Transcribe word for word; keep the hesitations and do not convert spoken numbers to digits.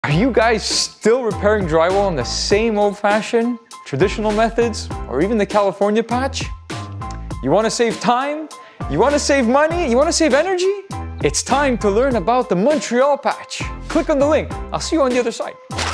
Are you guys still repairing drywall in the same old-fashioned, traditional methods, or even the California patch? You want to save time? You want to save money? You want to save energy? It's time to learn about the Montreal patch. Click on the link. I'll see you on the other side.